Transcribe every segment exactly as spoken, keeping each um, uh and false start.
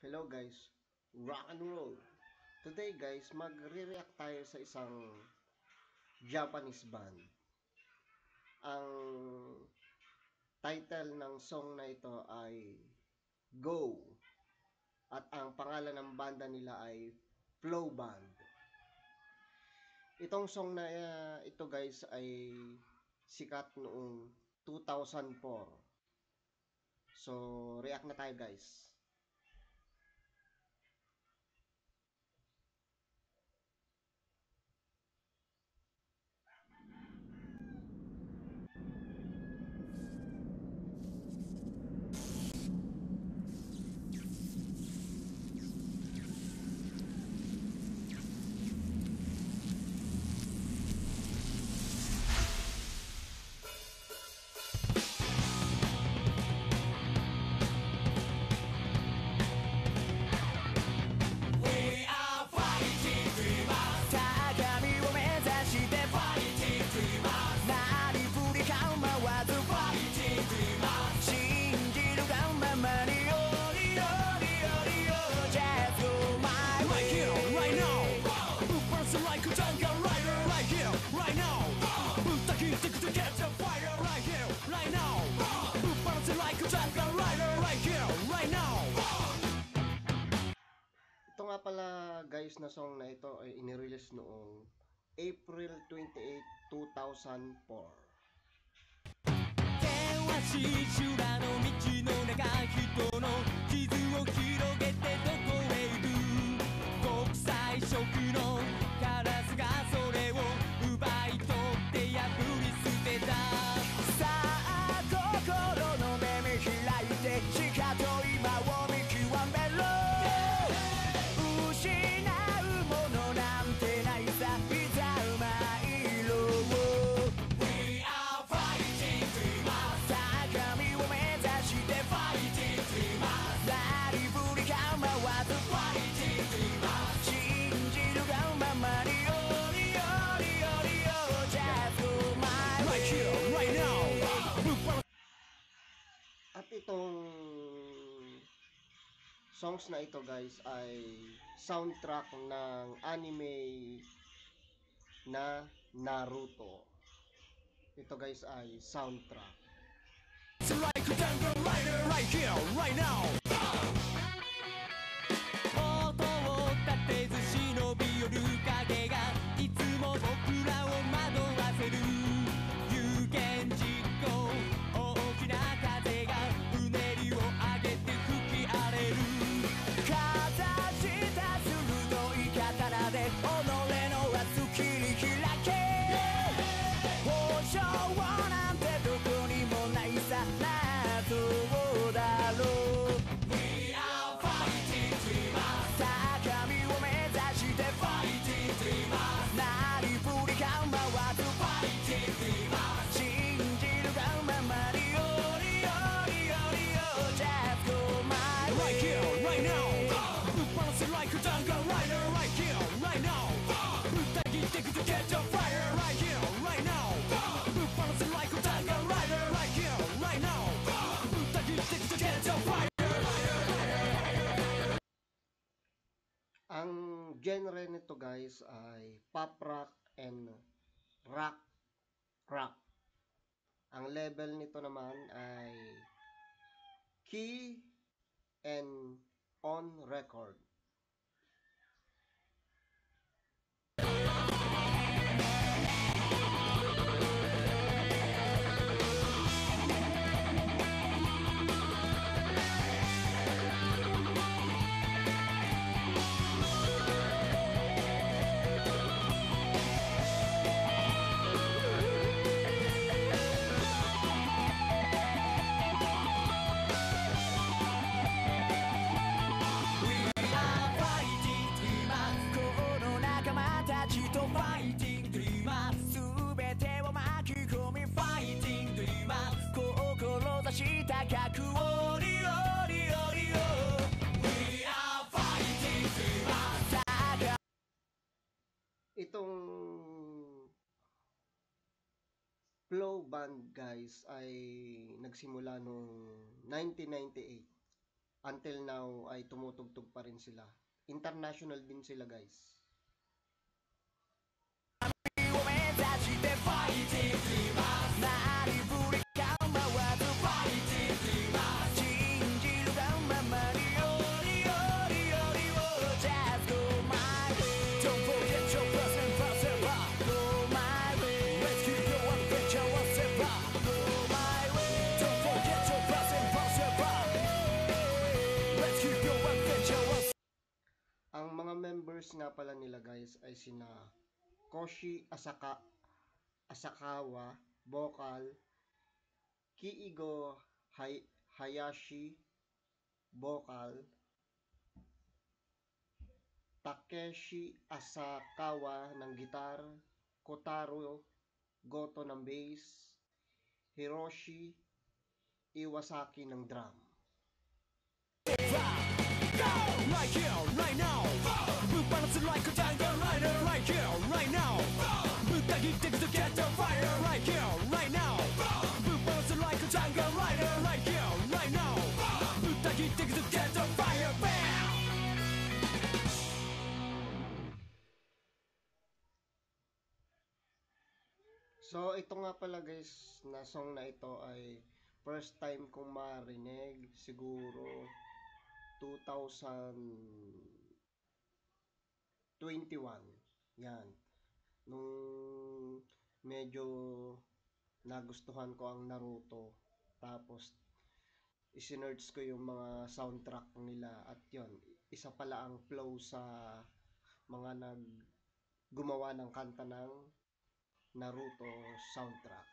Hello guys, rock and roll. Today guys, magre-react tayo sa isang Japanese band. Ang title ng song na ito ay Go. At ang pangalan ng banda nila ay Flow Band. Itong song na uh, ito guys ay sikat noong two thousand four. So, react na tayo guys. Ito nga pala guys na song na ito ay inirelease noong April twenty-eighth, two thousand four. 修羅の道の中人の傷を広げてどこへ行く国際色のカラスがそれを奪い取って破り捨てたさあ心の目見開いて地下と今を見極めろ失うものなんてないさいざ参ろう At itong songs na ito guys ay soundtrack ng anime na Naruto. Ito guys ay soundtrack. Like a jungle rider right here, right now. 音を立てず忍び寄る影がいつも僕らを惑わせる有言実行大きな風がうねりを上げて吹き荒れるかざした鋭い刀で己の明日切り開け保証なんてどこにもないさどうだろう We are fighting dreamers 高みを目指して fighting dreamers なりふり構わず fighting dreamers 信じるがままによりよりよりよ Just go my way Right here, right now ぶっ放せ like a jungle rider Right here, right now ぶった切ってくと catch a fire Right here, right now ぶっ放せ like a jungle rider Right here, right now Ang genre nito guys ay pop rock and rock rock. Ang level nito naman ay key and on record. Itong Flow Band guys ay nagsimula noong nineteen ninety-eight. until now ay tumutugtog pa rin sila. International din sila, guys. を目指してファイティングしますなりふり構わずファイティングします信じるがままによりよりよりを Just go my way Don't forget your past and pass it by Go my way Let's keep your adventure once and by Go my way Don't forget your past and pass it by Let's keep your adventure once Ang mga members nga pala nila, guys, ay sina Koshi Asaka Asakawa, vocal, Kiigo Hay Hayashi, vocal, Takeshi Asakawa ng gitar, Kotaro Goto ng bass, Hiroshi Iwasaki ng drum. Right here, right now ぶっ放す like a jungle rider Right here, right now ぶった切ってく to get the fire Right here, right now ぶっ放す like a jungle rider Right here, right now ぶった切ってく to get the fire Bam! So, ito nga pala, guys, na song na ito ay first time kong marinig, siguro two thousand twenty-one. Yan. Nung medyo nagustuhan ko ang Naruto. Tapos, isinerch ko yung mga soundtrack nila. At yon, isa pala ang flow sa mga nag gumawa ng kanta ng Naruto soundtrack.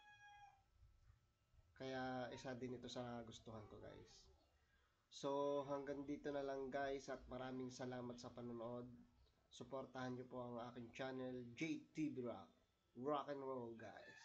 Kaya isa din ito sa gustuhan ko, guys. So, hanggang dito na lang, guys, at maraming salamat sa panonood. Suportahan niyo po ang aking channel, J T B Rock. Rock and roll, guys.